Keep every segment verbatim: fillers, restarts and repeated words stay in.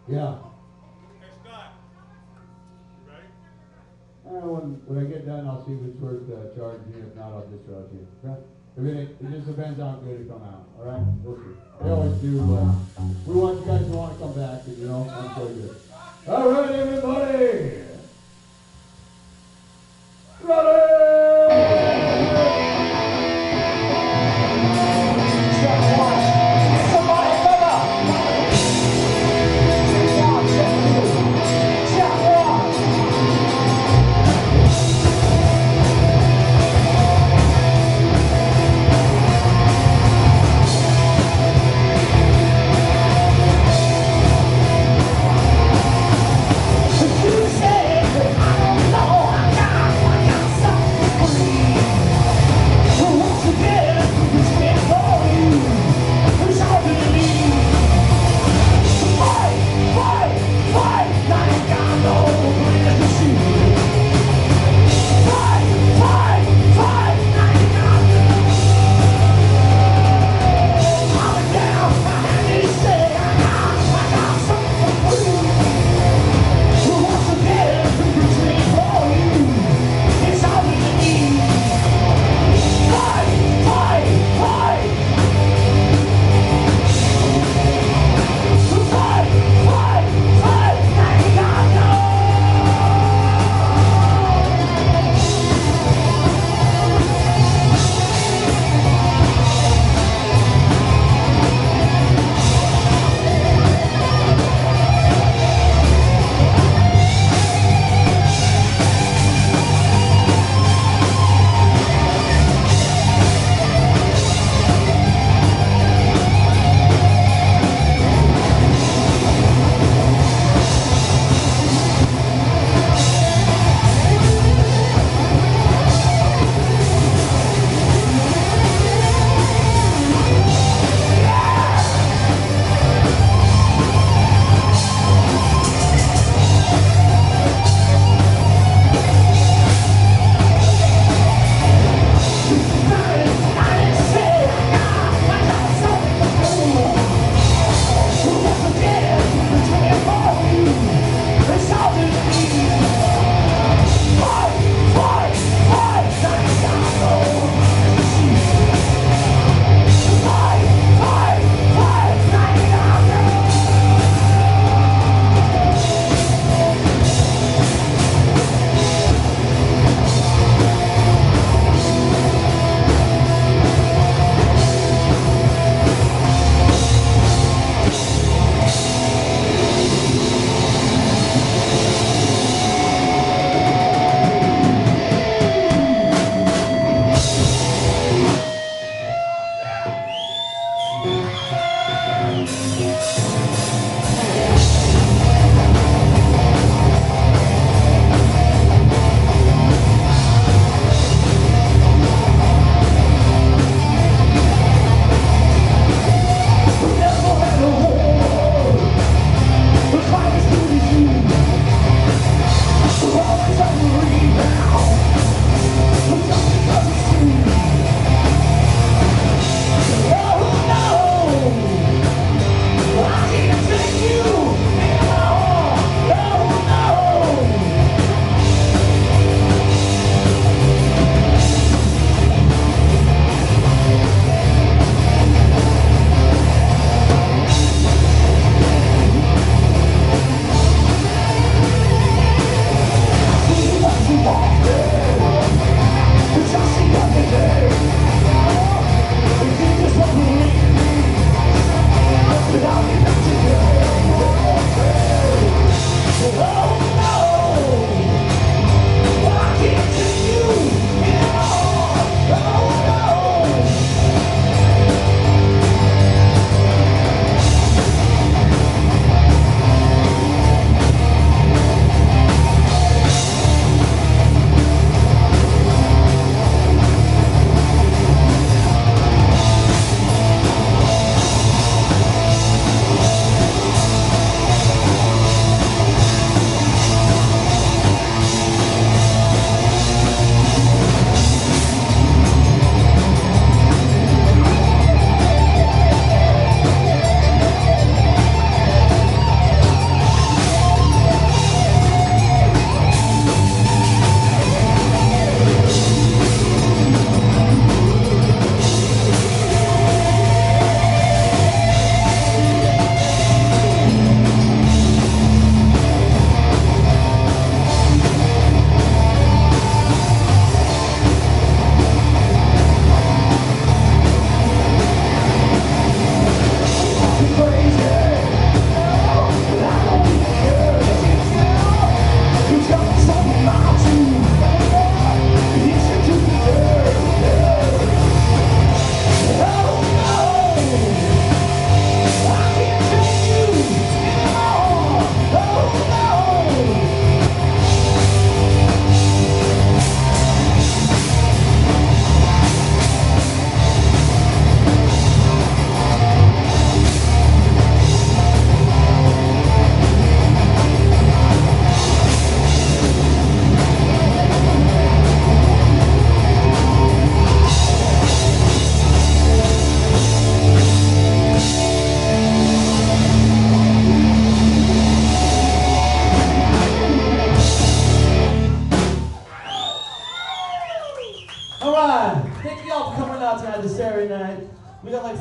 Yeah. Hey, Scott. You ready? Uh, when, when I get done, I'll see if it's worth uh, charging you. If not, I'll just route you. Okay? If it, it just depends on how good it come out. All right? We'll see. They always do, but we want you guys to want to come back, and you know, I'm so good. All right, everybody. Throttle! You say, I don't know, I got, I got something.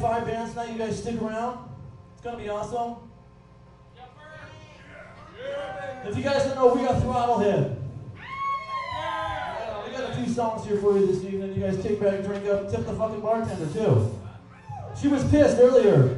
five bands tonight. You guys stick around. It's gonna be awesome. If you guys don't know, we got Throttle here. Yeah, we got a few songs here for you this evening. You guys take back, drink up, tip the fucking bartender too. She was pissed earlier.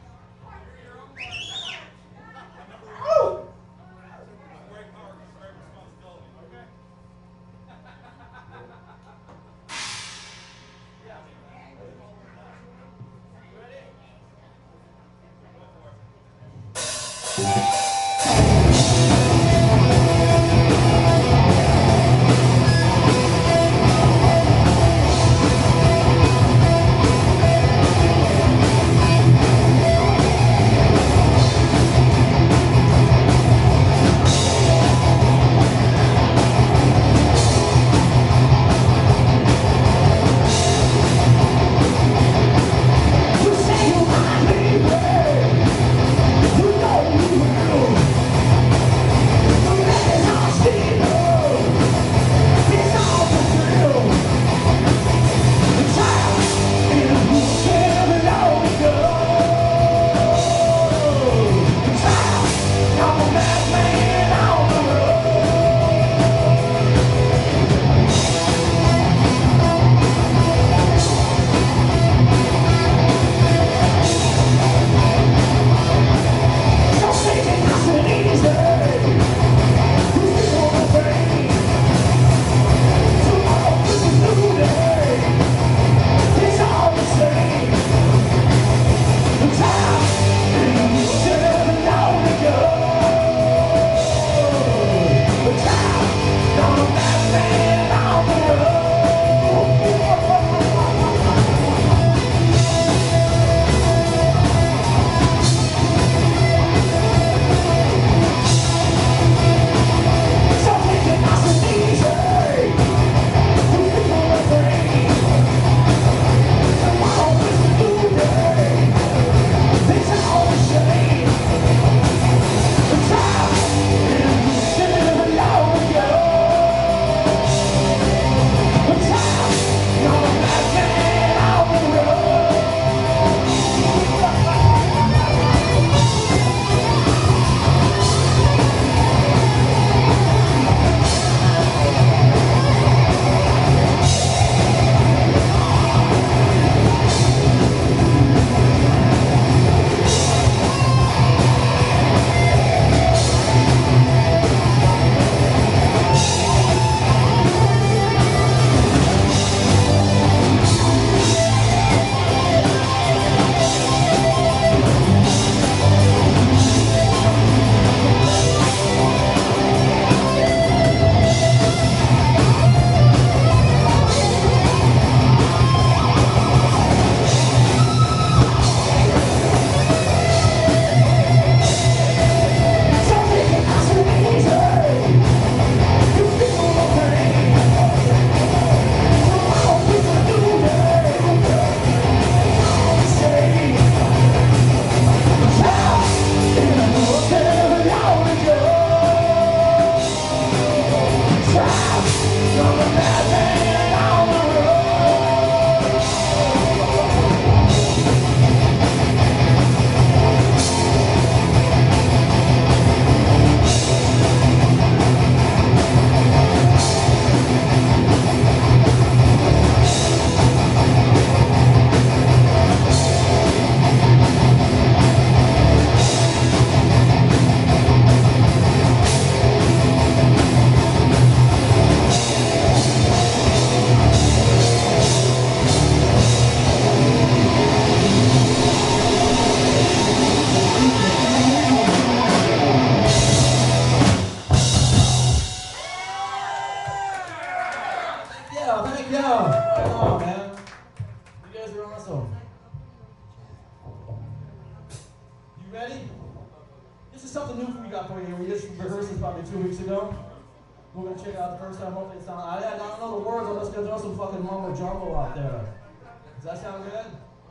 We're gonna check it out the first time. Hopefully it sounds. I, I don't know the words. I'm just gonna throw some fucking mumbo jumbo out there. Does that sound good?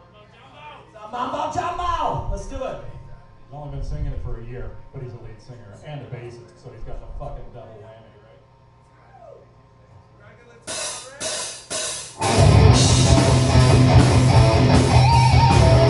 Mumbo jumbo. Let's do it. He's only been singing it for a year, but he's a lead singer and a bassist, so he's got the fucking double whammy. Congratulations,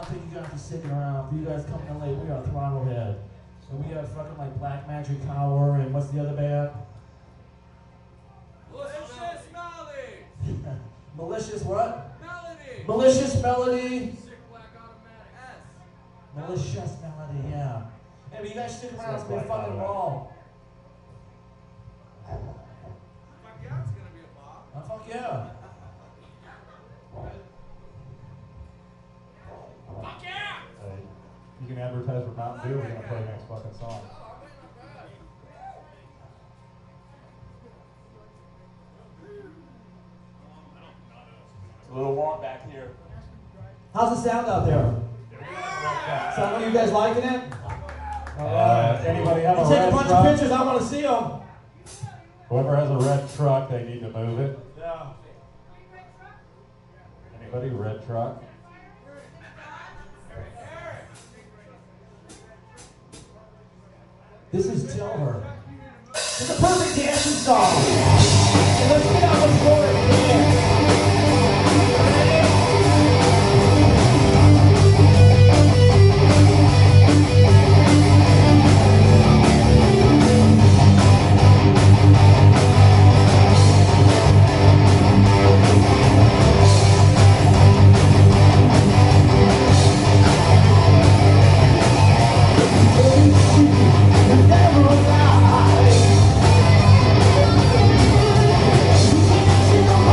don't think you guys are sticking around. For you guys coming in late, we got Throttle Head. And we have fucking like Black Magic Power and what's the other band? Malicious Melody! Malicious what? Melody! Malicious Melody. Sick Black Automatic. S. Malicious Melody, yeah. Hey, but you guys stick around, it's Sick gonna be a Black fucking Automatic. ball. Fuck yeah, it's gonna be a bop. Oh, fuck yeah. Fuck yeah! Hey, you can advertise for Mountain Dew. We're gonna play next fucking song. Oh, wait, not bad. It's a little warm back here. How's the sound out there? Sound like you guys liking it? Uh, anybody have You a take a red bunch truck? of pictures, I want to see them. Whoever has a red truck, they need to move it. Yeah. Anybody red truck? This is Tell Her. It's a perfect dancing song. And let's get out the floor and dance. Never lie.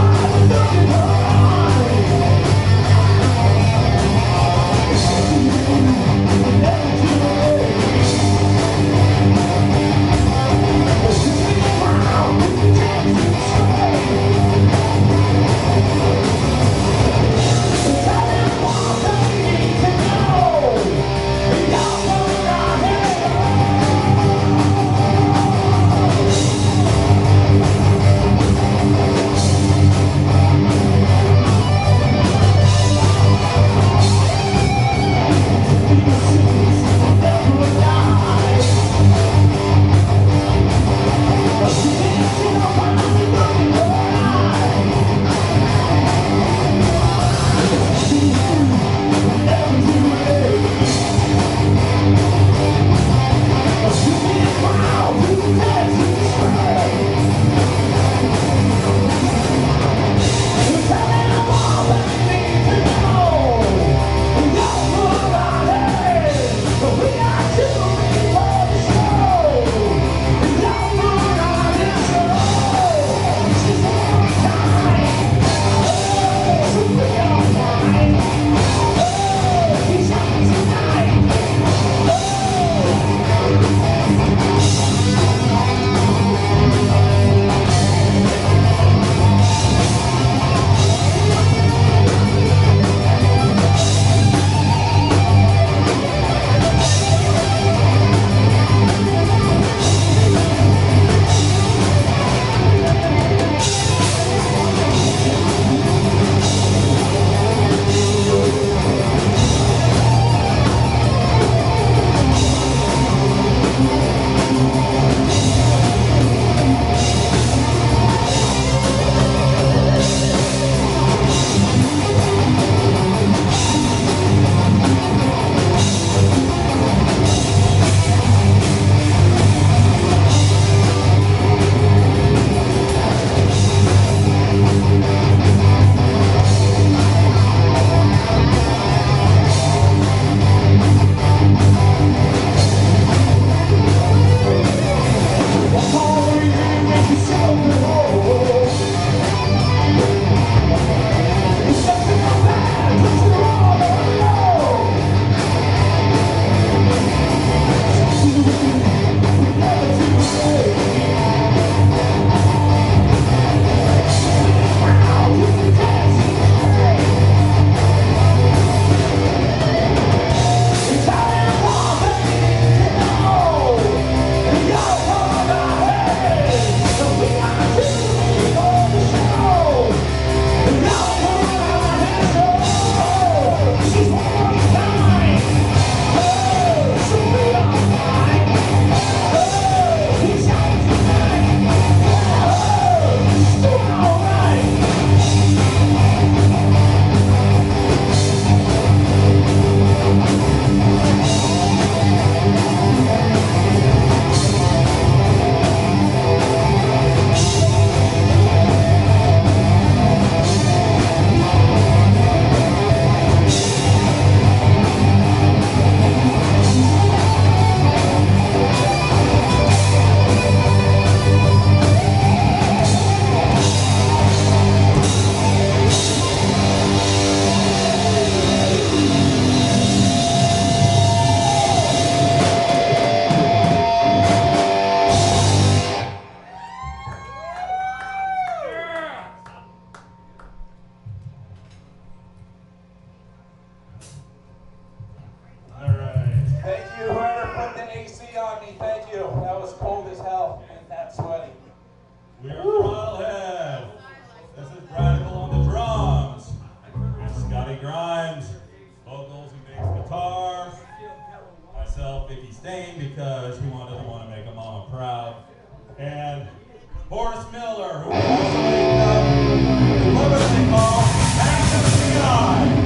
myself, Vicky Stain, because we wanted to want to make a mama proud. And Boris Miller, who also made the what was they call Back to the Sky.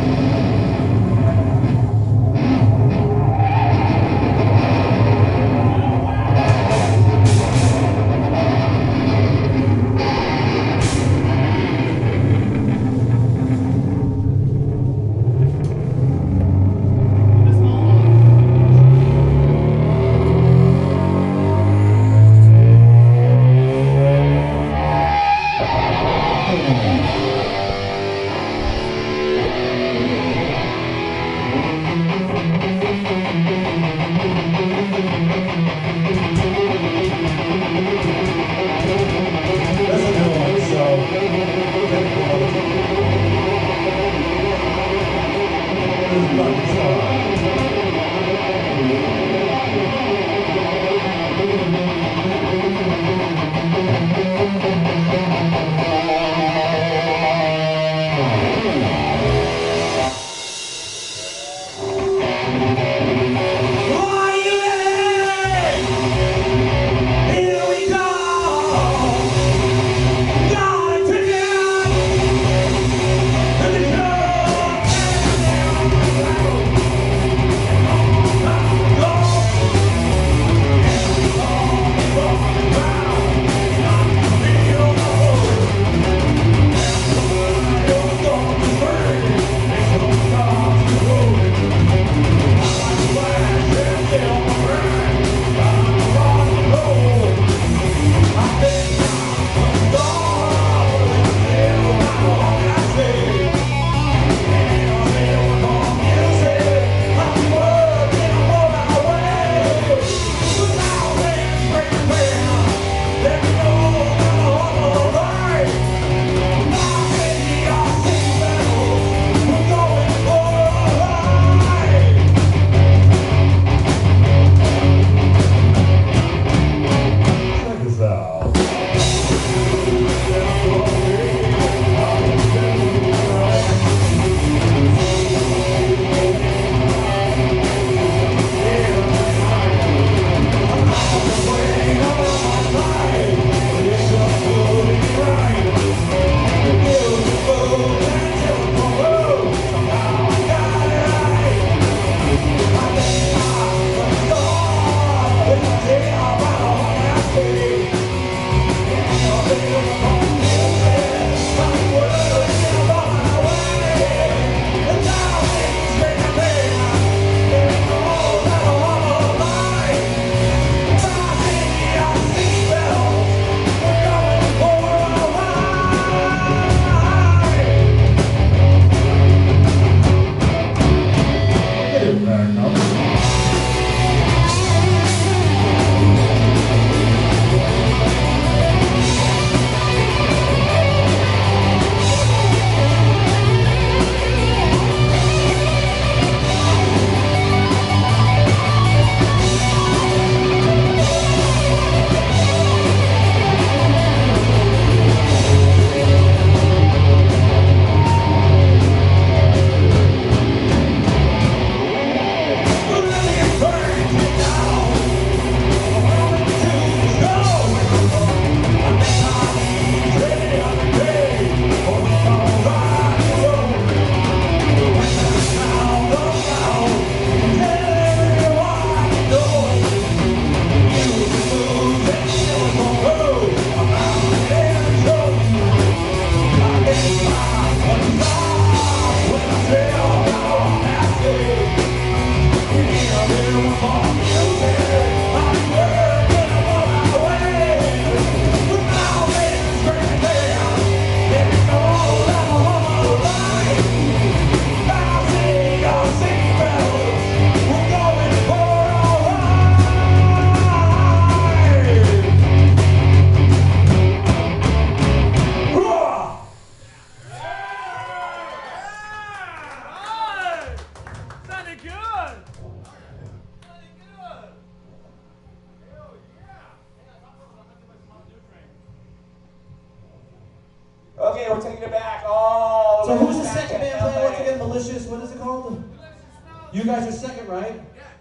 Okay, we're taking it back. Oh, So who's the second band playing once again? Malicious, what is it called? You guys are second, right?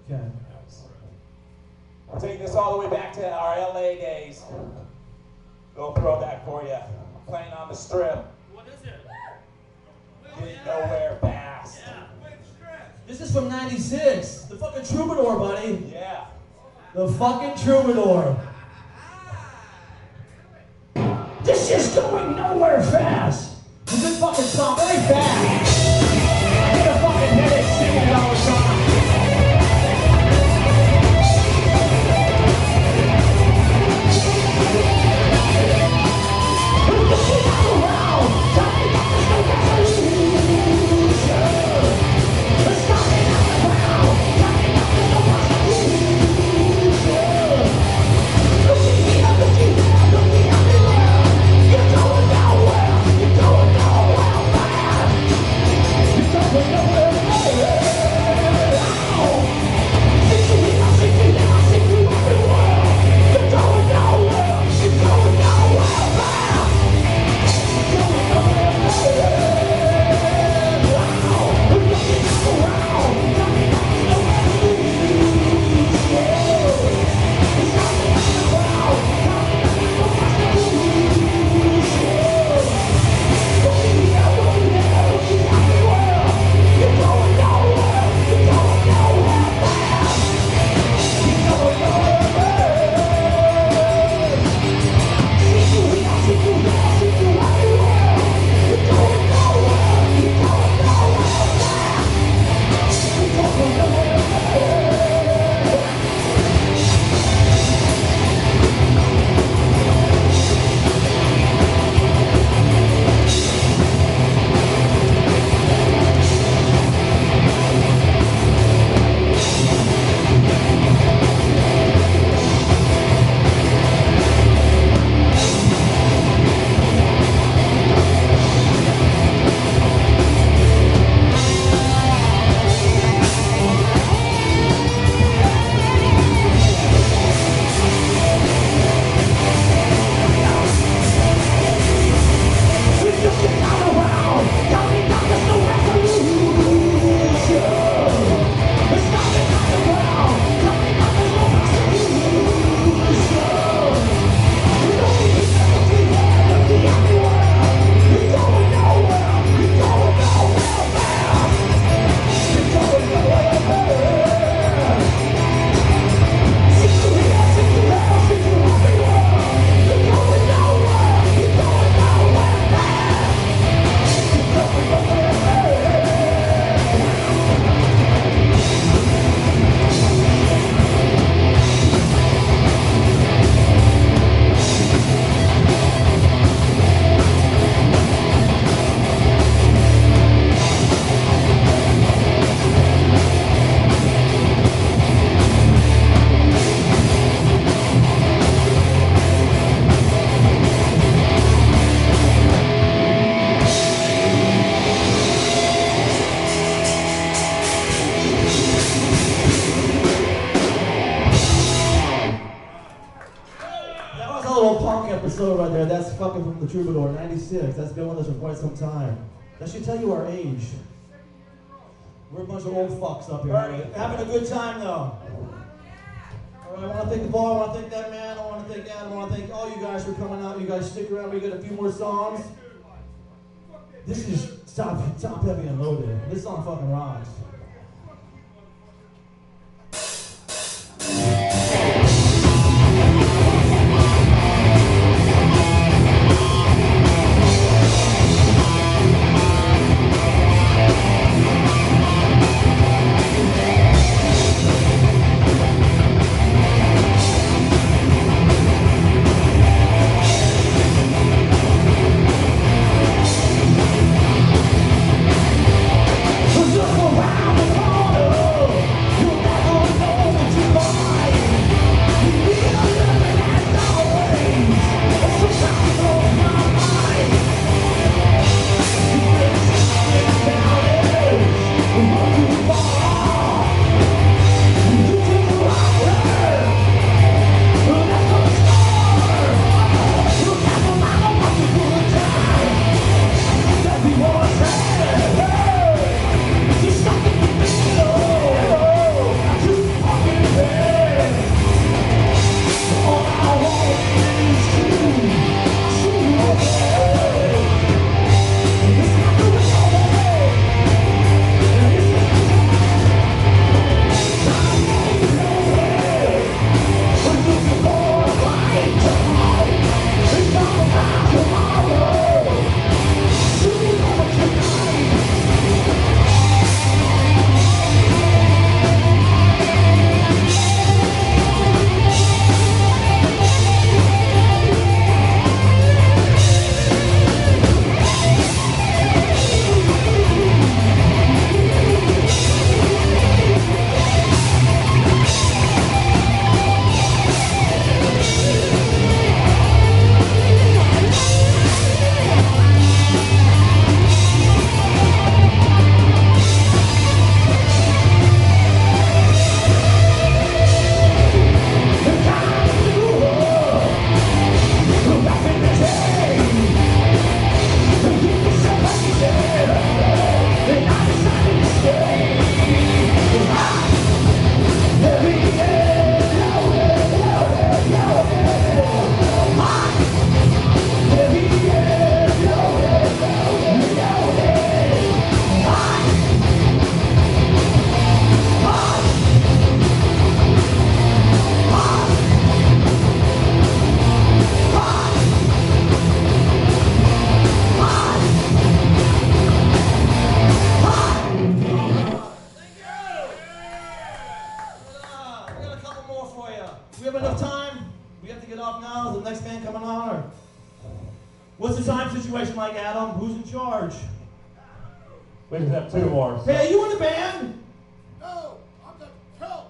Okay. I'll take this all the way back to our L A days. Little throwback for you. Playing on the strip. What is it? Getting nowhere fast. Yeah. Which strip? This is from ninety-six. The fucking Troubadour, buddy. Yeah. The fucking Troubadour. This is going nowhere fast. It's a good fucking song, very fast. I get a fucking headache singing it all the time. Episode right there, that's fucking from the Troubadour, ninety-six. That's been with us for quite some time. That should tell you our age. We're a bunch of old fucks up here. Right? Having a good time though. Alright, I want to thank the bar, I want to thank that man, I want to thank that, I want to thank all you guys for coming out. You guys stick around, we got a few more songs. This is Top, top Heavy and Loaded. This song fucking rocks. Look around. situation like, Adam? Who's in charge? We just have two more. Hey, are you in the band? No, I'm the help.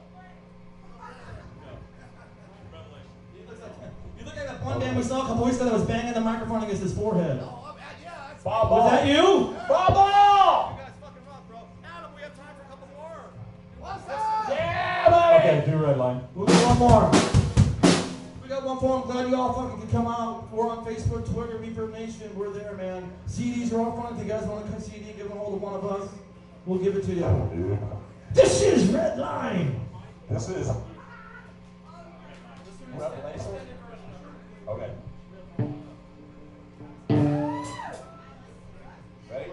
You look like, you look like that one band we saw a couple weeks ago that was banging the microphone against his forehead. Oh, I'm, yeah, that's Bob, Was that you? Bob! You guys fucking rock, bro. Adam, we have time for a couple more. What's that? Yeah, buddy! Okay, do Redline. We'll do one more. We got one for. I'm glad you all fucking can come out. We're on Facebook, Twitter, Reverb Nation. We're there, man. C Ds are all fun. If you guys want to cut C D, give them a hold of one of us. We'll give it to you. This is Redline. This is Revelation. Okay. Ready?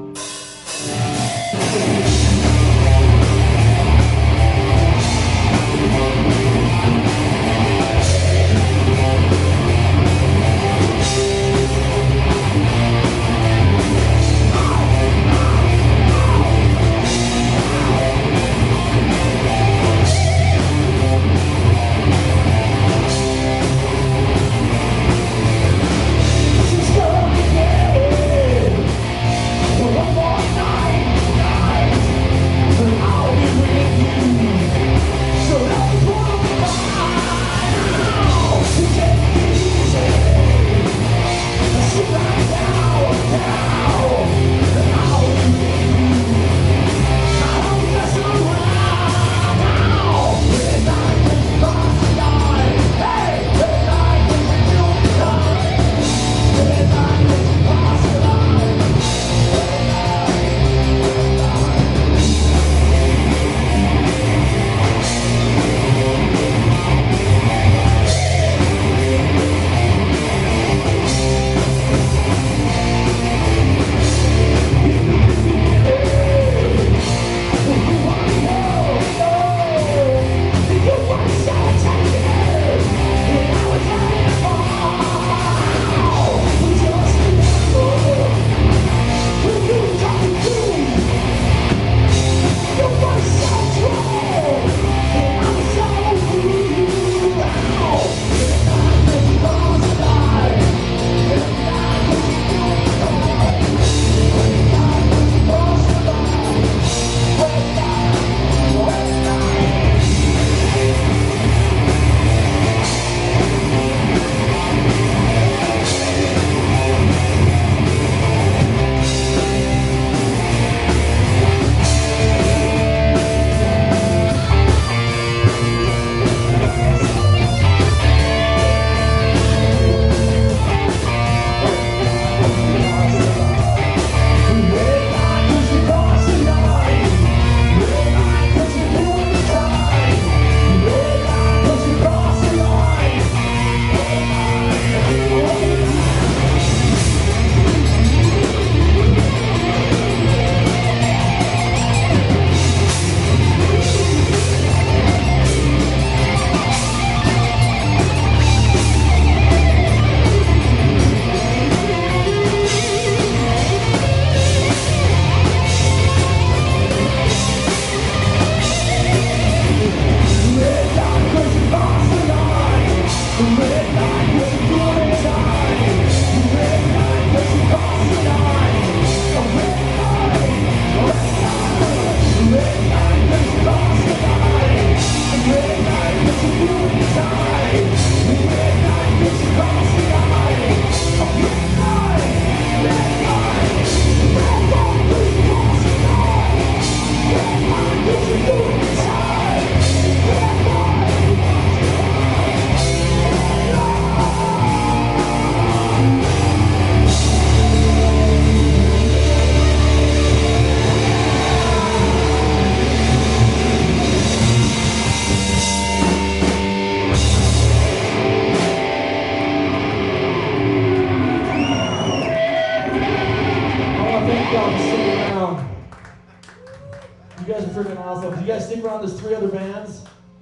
awesome. You guys stick around, there's three other bands.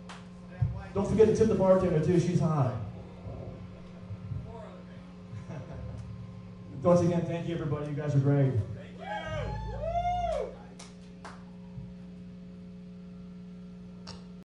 Don't forget to tip the bartender too, she's hot. Once again, thank you everybody, you guys are great.